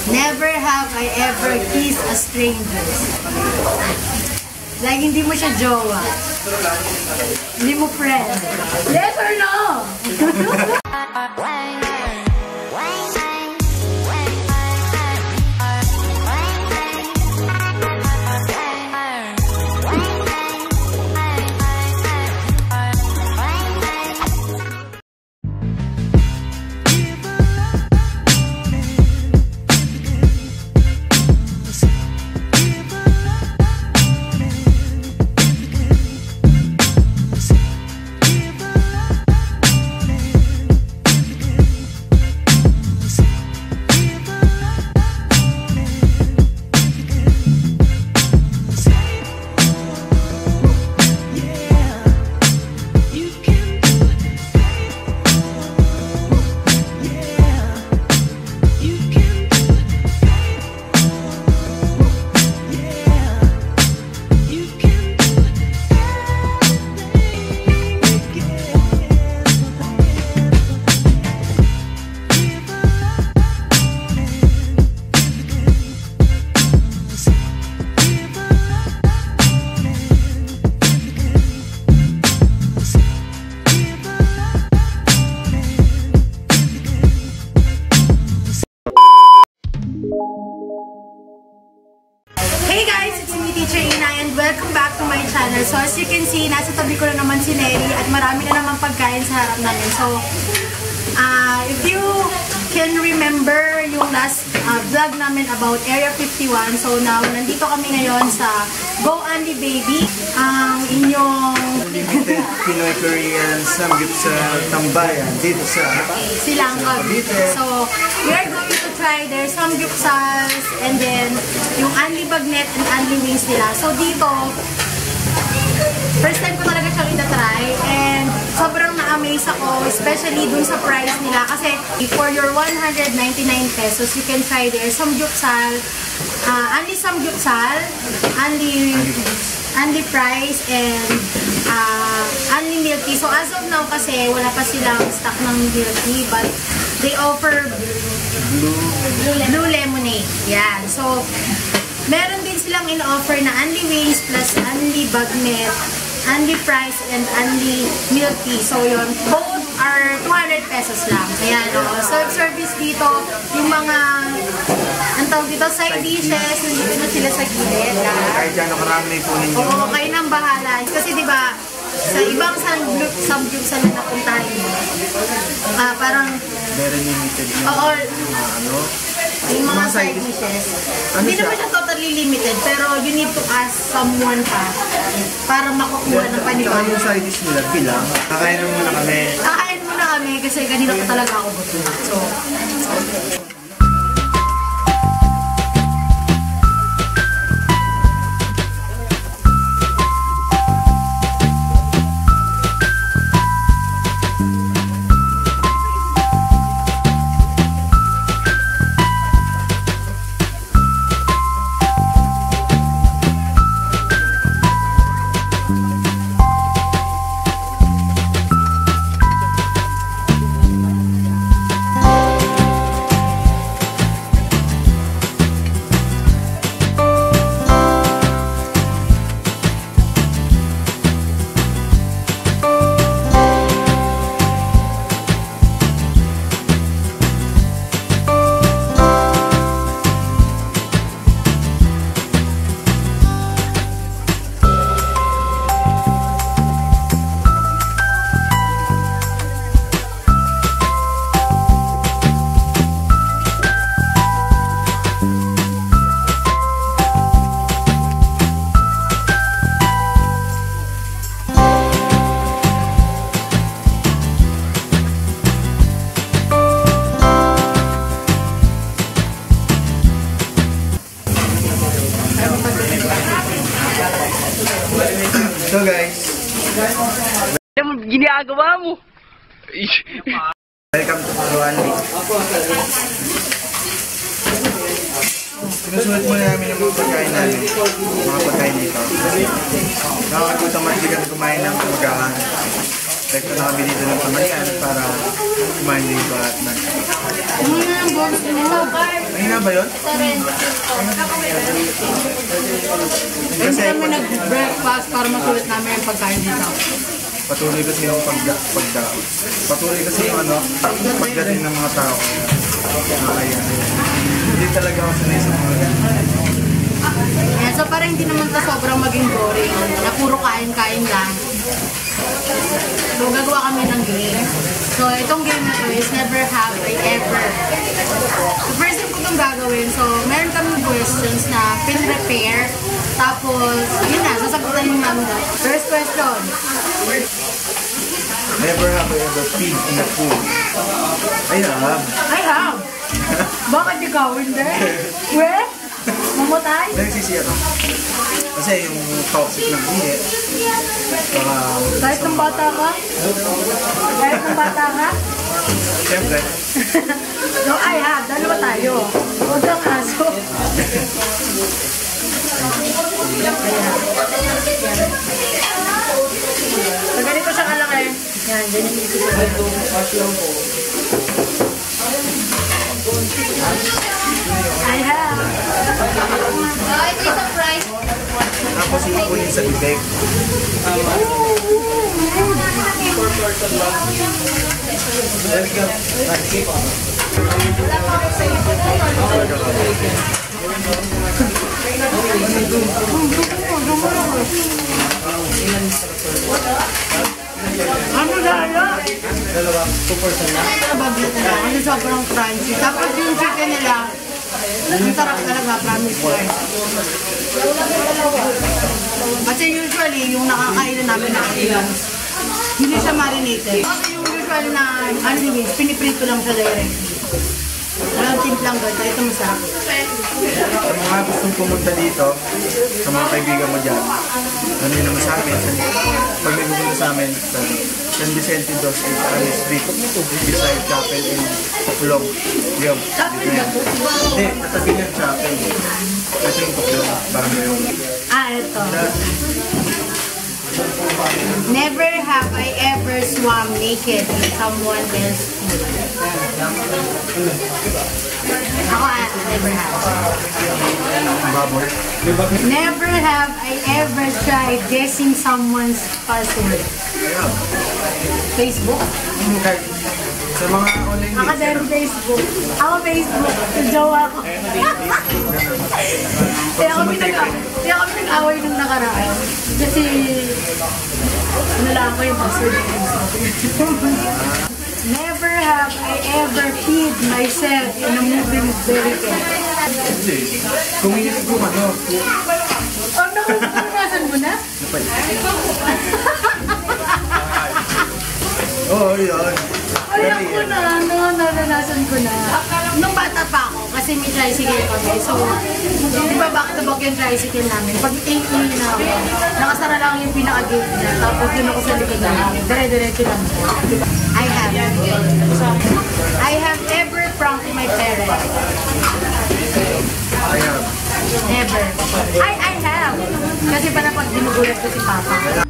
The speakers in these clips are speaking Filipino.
Never have I ever kissed a stranger. Like, hindi mo siya jowa. Hindi mo friend. Yes or no? Hey guys, it's me, Teacher Ina, and welcome back to my channel. So as you can see, nasa tabi ko na naman si Neri at marami na naman pagkain sa harap namin. So, if you can remember yung last vlog namin about Area 51, so now, nandito kami ngayon sa Go Andy Baby, ang inyong limited Pinoy Korean samgyeopsal tambayan dito sa Silang Cavite. So, we are going to try their samgyeopsals and then yung Anli Bagnet and Anli Wings nila. So, dito, first time ko talaga siyang itatry and sobrang na-amaze ako, especially dun sa price nila kasi for your 199 pesos, you can try their samgyeopsal, Anli Samgyeopsal, Anli Fries, and Anli Milk Tea. So as of now kasi wala pa silang stock ng milk tea, but they offer blue lemonade. Yan. So meron din silang in-offer na Anli Wings plus Anli Bagnet, Anli Fries, and Anli Milk Tea. So yun, both are 200 pesos lang. Ayan, self-service dito, yung mga ang tawag dito, side dishes, nandito na sila sa gilid. kahit gano'n karami po ninyo. Oo, kayo nang bahala. Kasi diba, sa ibang samgyeopsal na napuntahan mo, parang Very limited yung yung mga side dishes. Hindi naman siya totally limited, pero you need to ask someone pa para makukuha ng panibago. Saka yung side dish nila, bilang. Kakain muna kami. Kakain muna kami kasi kanina pa talaga ako gutom. So, So guys, ginagawa mo. welcome to Go Andy. Sinusunod muna namin yung mga pagkain namin. Mga pagkain dito. Nakakagutom at hindi kami kumain ng pagkain. Rekto na kami dito ng pamalian para kumain dito at nag. Mahina ba yun? Ito rin. Hindi kami nag-breakfast para masulit namin yung pagkain dito. Patuloy kasi yung patuloy kasi yung pagdating ng mga tao. Kaya, hindi talaga ako sanay sa mga ganyan. Ayan, so parang hindi naman ito sobrang maging boring. Na puro kain-kain lang. So gagawa kami ng game. So itong game na to is never have I ever. So first time ko itong gagawin. So meron kami questions na pin-prepare. Tapos, yun na, sasagutan yung namin. First question. Never have I ever peed in a pool. I have. I have. Bakit ikaw hindi? Weh? Mamutay? Nagsisiya ka. Kasi yung toxic ng bihe. Kahit ng bata ka? Kahit ng bata ka? Siyempre. No, I have. Dalawa tayo. Huwag kang aso. So, ganito siya kalaki. Yan, ganyan yung isip ko. I have. Oh, ito yung surprise. Tapos ipunin sa bibig. Ano dala? Dalawa, 2% na. Nabablit na. Ano sobrang crunchy. Tapos yung chicken nila, ang sarap talaga, promise ko eh. Kasi usually, yung nakakainan namin na hindi siya marinated. Kasi yung usually na, ano yung piniprito lang siya directly. Walang timplang doon, kaya ito masarap. Sa mga gustong pumunta dito, sa mga kaibigan mo dyan, ano yun naman sa amin, pag may pupunta sa amin, San Vicente Dos Italia Street, beside Chapel in Tuklong. Yun. Hindi, katabi niya Chapel. Ito yung Tuklong, parang yung... Ito. Never have I ever swam naked in someone else's pool. Ako, never have. Baboy. Never have I ever tried guessing someone's password. Facebook? Sa mga online Ako din Facebook. Ako Facebook. Jowa ko. Kaya kami nag-away nung nakaraan. Kasi nalaan ko yung password ng Facebook. Never have I ever peed myself in a movie with Derek. Hindi. Kung inisip ko ano. Oh no, naranasan mo na? Oo, yun. Alam ko na, naranasan ko na. Nung bata pa ako, kasi may tricycle kami. So, di ba back to back yung tricycle namin? Pag tingin na ako, nakasara lang yung pinaka-gate niya. Tapos dun ako sa likod na namin. Dire-diretso lang. I have ever pranked my parents. I have. Never. I have. Kasi parang pag dinugulat ko si Papa.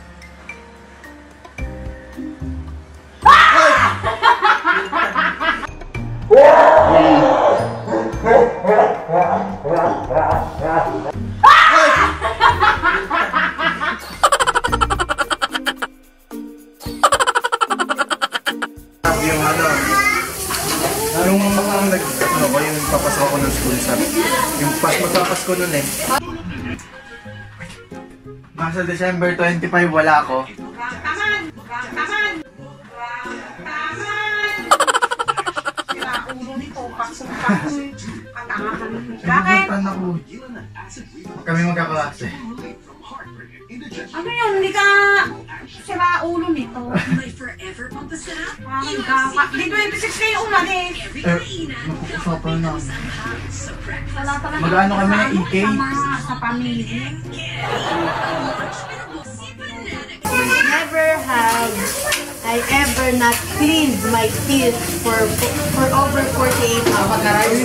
Yung papasok ako ng school sa yung magpapasko nun eh. Nasa December 25 wala ako. Bakit? Kami magkaklase. Ano yan? Hindi ka sira ulo nito. Parang gapa. Di 26 kayo umalis. Usapan na. Wala talaga. Mag-ano kami, EK? Sa pamilya. Never have I ever not cleaned my teeth for over 48 hours.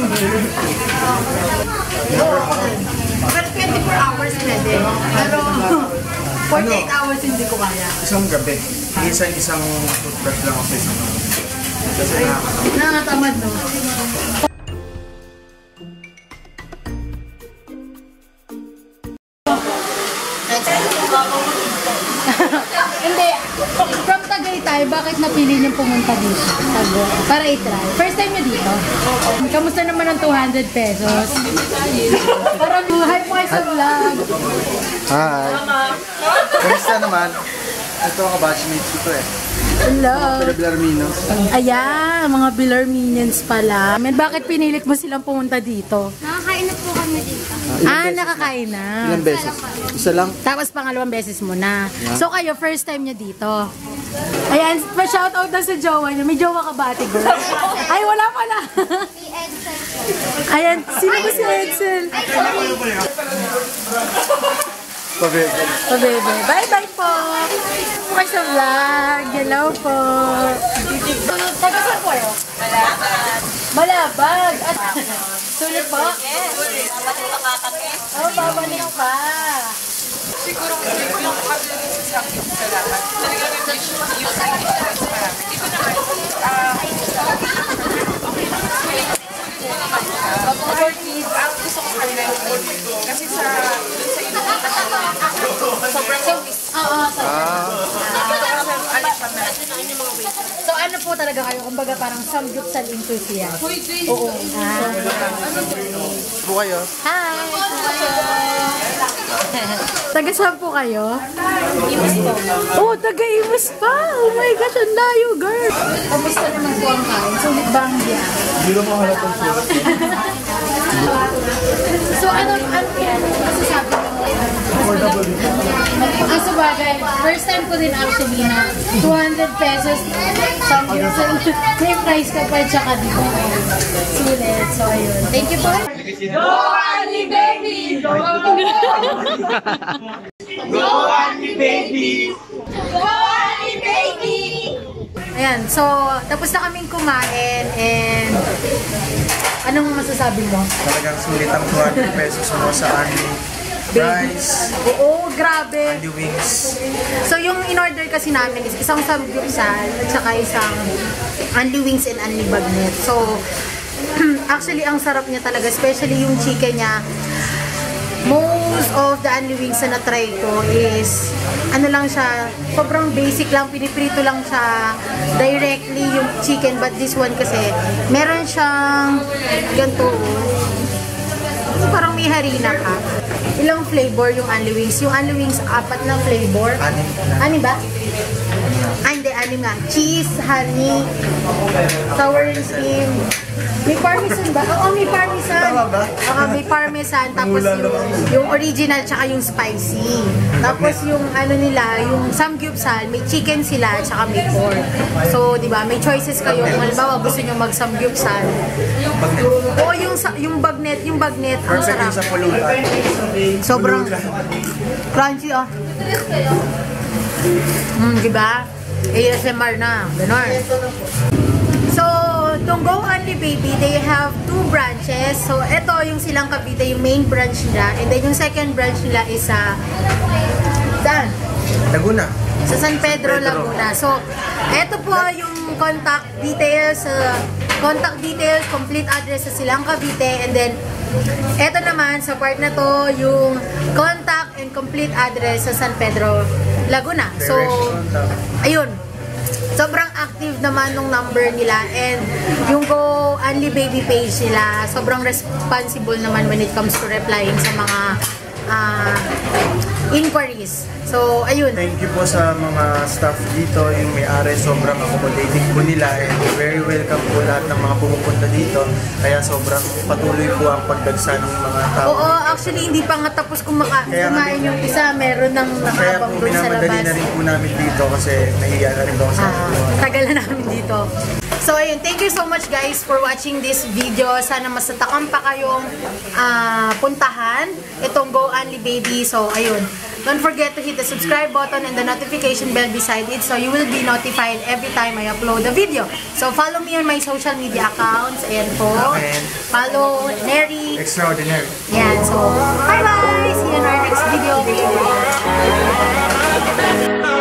Pero 24 hours pwede. Pero 48 hours hindi ko kaya. Isang gabi. Isang toothbrush lang ako sa isang gabi. Kasi Nakakatamad, no? tayo, bakit napili niyong pumunta dito? Sa Goa? Para i-try. First time niyo dito? Kamusta naman ang 200 pesos? Parang buhay mo kayo sa vlog. Hi! Kamusta naman? Ito ang kabatchmates ko eh. Hello. Bilarminos. Ayan, mga Bilarminians pala. Bakit pinilit mo silang pumunta dito? Nakakain na po kami dito. Nakakain na. Ilang beses? Isa lang? Tapos pangalawang beses mo na. So kayo, first time nyo dito. Ayan, pa-shoutout na sa jowa nyo. May jowa ka ba, Ate Girl? Ay, wala pala. Ayan, sino ba si Edsel? Pabebe. Pabebe. Bye-bye po. Okay sa vlog. Hello po. Taga saan po yun? Malabag. Malabag. At sulit po? Yes. Oh, babalik pa. Siguro hindi ko lang makabili sa sakit sa lahat. Talagang yung experience marami. Hindi ko naman, okay lang. Ang gusto ko kanina yung food. Kasi dun sa sobrang service. So ano po talaga kayo? Kumbaga parang samgyupsal enthusiast. Oo. Po kayo? Hi! Taga saan po kayo? Imus po. Oh, taga Imus pa! Oh my gosh, ang layo, girl! Kamusta naman po ang kain? Sulit ba ang biya? Hindi ko mahalatang sulit. So ano yan? Masasabi mo? Ang sabagay, first time ko din actually na 200 pesos samgyupsal. May price ka pa tsaka dito. Sulit. So ayun. Thank you po. Go, Annie Baby! Go, Annie Baby! Go, Annie Baby! Ayan, so tapos na kaming kumain and anong masasabi mo? Talagang sulit ang 200 pesos mo sa Anli rice, Oo, grabe. Anli wings. So yung in-order kasi namin is isang samgyupsal at saka isang Anli wings and Anli bagnet. So actually ang sarap niya talaga, especially yung chicken niya. Most of the Anli wings na na-try ko is ano lang siya, sobrang basic lang, piniprito lang siya directly yung chicken, but this one kasi meron siyang ganito, parang may harina ka. Ilang flavor yung Anli wings? Yung Anli wings, 4 na flavor. Ani ba? Hindi, ani nga. Cheese, honey, sour and cream. May parmesan ba? Oo, may parmesan. Tama ba? May parmesan. Tapos yung original tsaka yung spicy. Tapos yung ano nila, yung samgyupsal, may chicken sila tsaka may pork. So, di ba, may choices kayo. Kung halimbawa gusto nyo mag-samgyupsal. Oo, yung bagnet, ang Perfect sarap. yung sa pulutan. Sobrang crunchy, oh. Diba? ASMR na. Ganon. So, Tunggo Anli Baby, they have 2 branches. So, ito yung Silang Cavite, yung main branch nila. And then, yung second branch nila is sa saan? Laguna. Sa San Pedro, Laguna. So, ito po yung contact details, complete address sa Silang Cavite. And then, ito naman, sa part na to, yung contact and complete address sa San Pedro, Laguna. So, ayun. Sobrang active naman nung number nila, and yung Go Anli Baby page nila, sobrang responsible naman when it comes to replying sa mga inquiries. So, ayun. Thank you po sa mga staff dito, yung may-ari, sobrang accommodating po nila, and very welcome po lahat ng mga pumupunta dito. Kaya sobrang patuloy po ang pagdagsa ng mga tao. Oo, actually hindi pa nga tapos kumain yung isa, meron ng Kaya nakabang po doon sa minamadali labas. na rin po namin dito kasi nahiya na rin ako sa Tagal na namin dito. So ayun, thank you so much guys for watching this video. Sana masatakam pa kayong puntahan itong Go Anli Baby. So ayun, don't forget to hit the subscribe button and the notification bell beside it so you will be notified every time I upload a video. So follow me on my social media accounts and follow Neri Extraordinary. Yan, so bye bye! See you in our next video.